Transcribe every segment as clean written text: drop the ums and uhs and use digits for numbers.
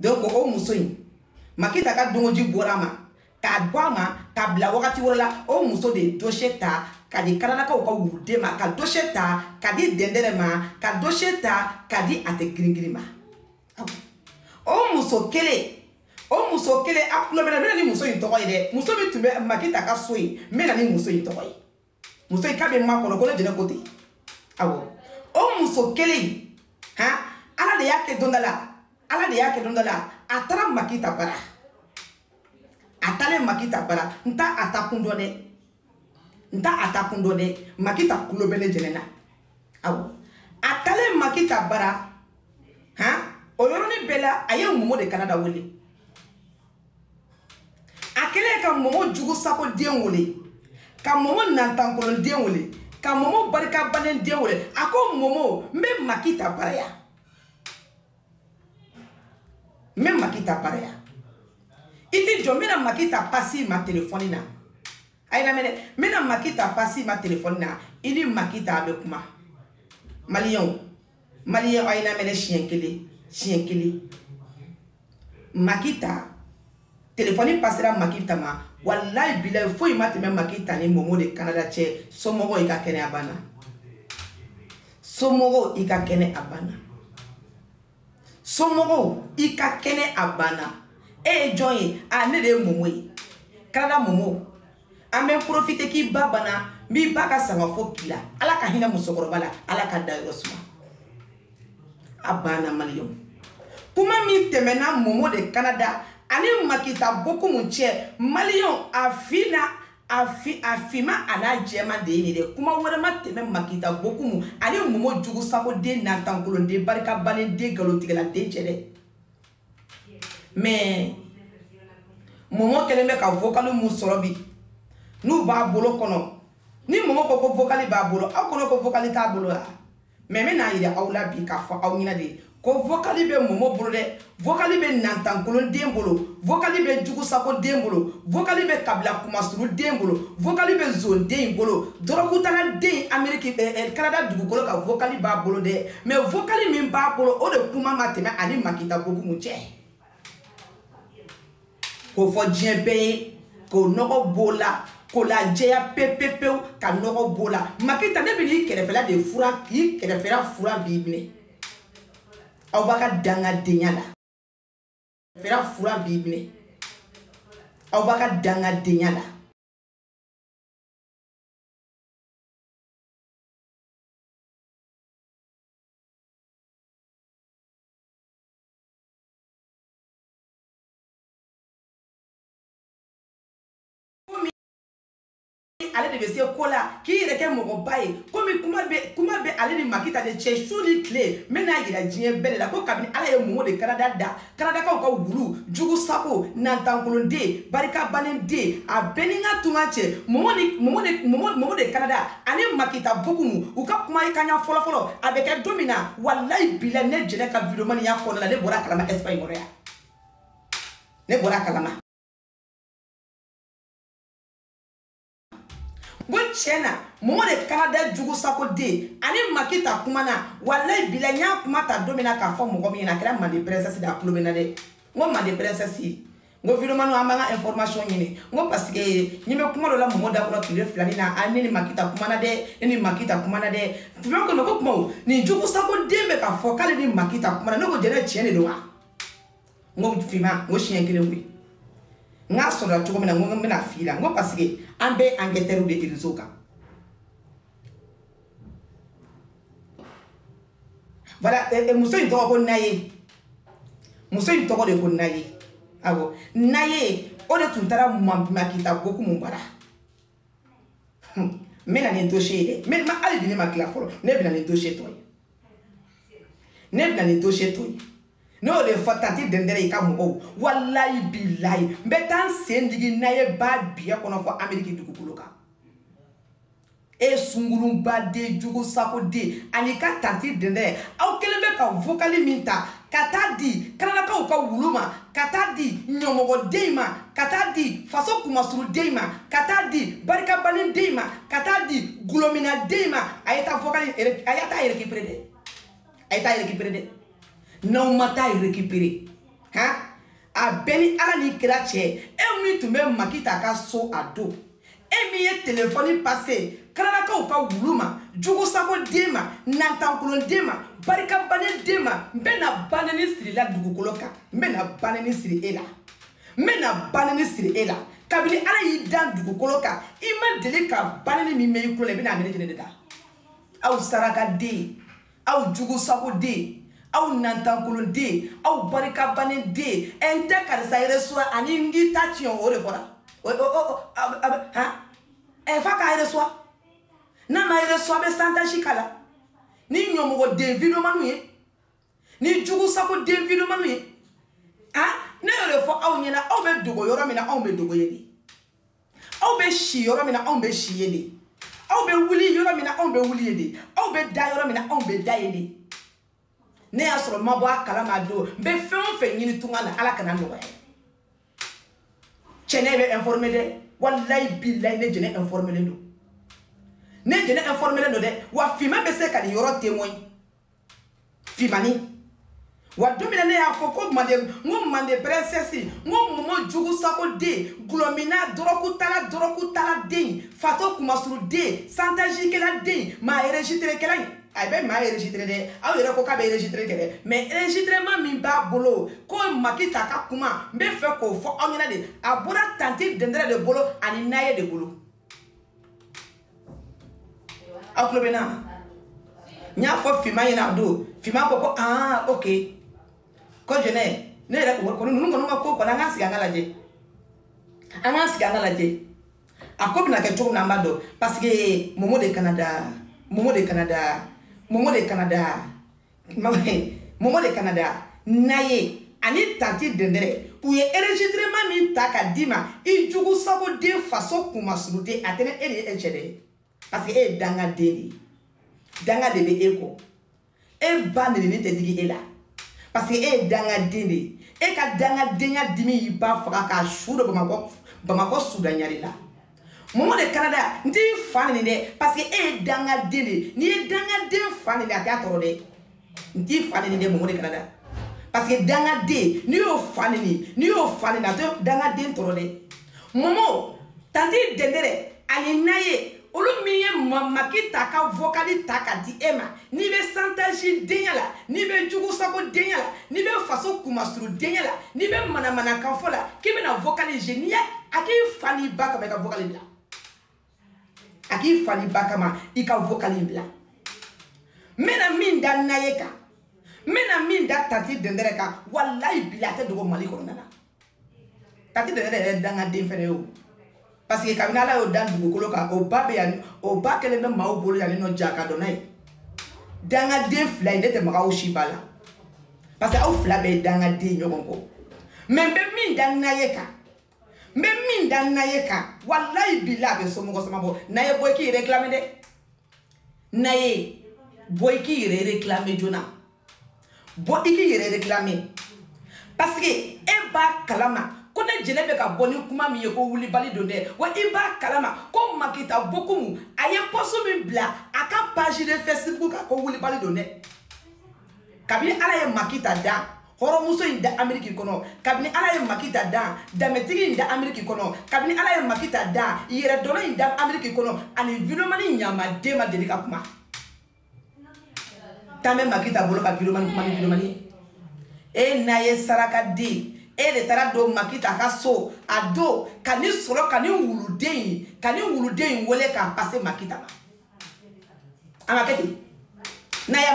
donc o muso in makita ka dongoji borama ka bama ka bla wakati wala o muso de dossier ta ka di Canada ka ko wude ma ka dossier ta ka di dendere ma ka dossier ta ka di ate gringiri ma o muso kele akulo mena ni muso in to ide muso bi tumbe makita ka soyi mena ni muso in to yi muso ka be ma ko le jene kote awo o muso kele ha ala de yake dondala atara makita para atale makita para nta atakundo de makita kulo bele jenena awo atale makita para ha oyoroni bela aye momo de Canada wole akele ka momo jugu sako den wole ka momo nantankolo den wole ka momo barika banen den wole ako momo me makita para ya même makita para ya iti jo mena makita pasi ma telefoni na ayina mena makita pasi ma telefoni na ini makita abe kuma malien ayina mena chien kele makita telefoni pasera makita ma wallahi bilay foi mate même makita ni momo de Canada che somogo ika kene abana e join a ne de momo Canada momo ame profiter ki babana mi baka sanga fokila ala ka hina musokoro bala ala ka da yosuma abana malion kuma mi temena momo de Canada ani makita boku munche malion afima ana jema de ni de kuma wore mateme makita boku mu ani momo jugu sako de nantankolo de barika bane de galotigala de chede mais momo kelembe ka vocalu mu sorobi nu ba bolo kono ni momo ko vocali ba bolo akono ko vocali ta bolo mais me na ida awla bi ka fa awina de ko vocali be momo bolo de vocali be nantankolo den bolo vocali be jugu sako den bolo vocali be kabla kumasuru den bolo vocali be zone den bolo dorokutana den Amerique Canada dugukolo ka vocali ba bolo de mais vocali min ba bolo o de kuma mateme ani makita boku mu che ko fo djembe ko nogo bola ko la jeya pepepe ka nogo bola makita ne bi kerefela de fura ki kerefela fura bible aw baka danga denyala fera fura bible aw baka danga denyala ale de be se kola ki yere ke mogo baye komi kuma be ale ni makita de che shuli clé mena yira jien bele la ko kabini ala ye momo de Canada ka wulu jugu sako nantankolonde barika banende a beninga tungache momo de Canada ale makita bokumu uka kuma ikanya folo avec domina wallahi bila ne jene ka video mani ya kona ne bora kalama Espagne morea ne bora kalama chena momo de Canada jugu sako de ani makita kumana wallahi bila nya kuma ta domina ka fo mogo mi na kra mande princesse da klobena de ngo mande princesse ngo video manu amanga information nyini ngo parce que nyime kuma do la momo da ko tire flani na ani ni makita kumana de ni makita kumana de fio ko no ko ni jugu sako de me ka fo kale ni makita kumana no ko jere chene do wa ngo fima ngo chien kele wi nga soda tuko mina ngo mina fila ngo parce que ambe angeteru de irizoka voilà muso in to ko naye ago naye o de tuntara makita boku mumbara mena ni dossier de mais ma ali dine makila folo ne bina ni dossier toy no de fatati dendere ka mo wallahi billahi betan sendigi naye ba biya kono fo Amerique dugukuluka e sungurun ba de jugu sako de anika tanti dendere aw kelebe ka vocali minta kata di Canada ka wuluma kata di nyomogo deima kata di faso kumasuru deima kata di barika banin deima kata di gulomina deima ayata vocali ayata récupérer de non mata récupérer hein a beni ala ni kira che e mi tu me makita ka so ado e mi ye téléphone passé kala ka o ka wuluma jugo sako dema nantankulo dema barika bane dema mbena baneni siri la dugukolo kan mbena baneni siri ela mbena baneni siri ela kabili ala yi dan dugukolo kan I ma deli ka baneni mi me kulo le bena amene jene da aw saraka de aw jugo sako de aw nantankulo de aw barika bane de ente karisa yere soa ani ngi tachion ore fora ha e fa ka yere soa na ma yere soa be santa shikala ni nyomo de video manu ye ni jugu sako de video manu ye ha ne yore fo aw nyina aw be dogo yoro mina aw be dogo yedi aw be shi yoro mina aw be shi yedi aw be wuli yoro mina aw be wuli yedi aw be da yoro mina aw be da yedi ne ya soro mabo akala ma do be fe nyini tunga na ala kana no wa chene be informé de wallahi billahi ne jene informé do ne jene informé do de wa fima be se ka di yoro témoin fimani wa domina ne ya foko mande princesse mo jugu sako de glomina doroku tala de fato kumasuru de santaji kela de ma enregistré kela ay be ma enregistré de aw yere ko ka be enregistré kele mais enregistrement min ba bolo ko makita ka kuma be fe ko fo onyina de abura tanti dendere de bolo ani naye de bolo aw klobena nya fo fima yina do fima ko ah okay ko jene ne re ko nungo ko na ngasi ngalaje akobina ke to na mbado parce que momo de Canada naye ani tanti dendere u ye enregistrement min ta ka dima I jugu sako de faso kuma surute atene ele echede parce que e danga de be eko e banene ni te digi ela parce que e danga de e ka danga denya dimi ba faka ka shudo bamako sudanyari la momo de Canada ndi fani de parce que e danga de ni e danga de fani de ata toro de ndi fani de momo de Canada parce que danga de ni o fani na to danga de toro de momo tanti dendere ani naye olu miye makita ka vocali taka di ema ni be santaji denyala ni be jugu sako denyala ni be faso kumasuru denyala ni be mana kan fola ki be na vocali genia aki fani baka be ka vocali bla aki fani baka ma I ka vocali bla mena min da nayeka mena min da tati dendere ka wallahi bilate dogo mali ko nana tati dendere danga de fere o parce que kabina la o dan dugukolo ka o ba kele be ma o bolo ya no jaka donai danga de fly ne te maka o shibala parce que au fla be danga de nyogon ko men be min dan nayeka wallahi billahi so mo ko sama bo naye boy ki réclamer de naye boy ki réclamer jona boy ki réclamer parce que e ba kalama ko ne jene be ka boni kuma mi ye ko wuli bali do de wa iba kalama ko makita bokumu aye poso mi bla aka page de Facebook ko wuli bali do ne kabini ala ye makita da horo muso inda Ameriki kono kabini ala ye makita da dametigi inda Ameriki kono kabini ala ye makita da yere dolo inda Ameriki kono ani videomani nyama dema delika kuma tambe makita bolo ka videomani e na ye saraka di e de tara do makita ka so ado kani soro kani wuluden wole ka passer makita ma amaketi na ya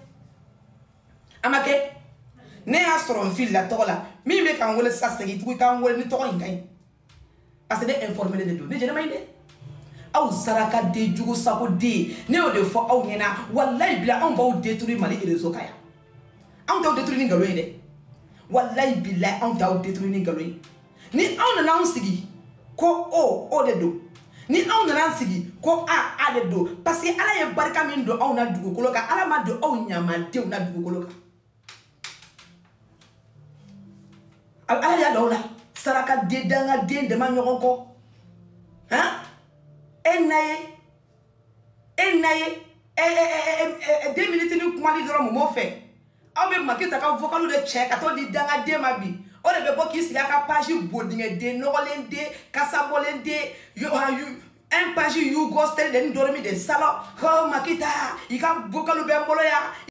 amake ne ya soro fil la tola mi be kan wole sa segi tu kan wole ni to ngai parce que informer de do ne jena mainde aw saraka de jugu sako de ne o de fo aw nyena wallahi bila on ba o détruire mali réseau kaya on ta détruire ngalo ide wallahi billahi on ta détruire ngalo ni on na on sigi ko o de do ni on na sigi ko a de do parce que ala ye barka min do on na dugu kolo ka ala ma do on nyama de on na dugu kolo ka ala ya do la saraka de danga de ma nyoko ko hein enaye 2 minutes ni kuma li doro mo fe aw be Makita ka vocal de check ato di danga de ma bi o de be bo ki sila ka page bodinge de nogolen de kasabolen de un page you go stay de dormi de salo oh Makita ika vocal be mbolo ya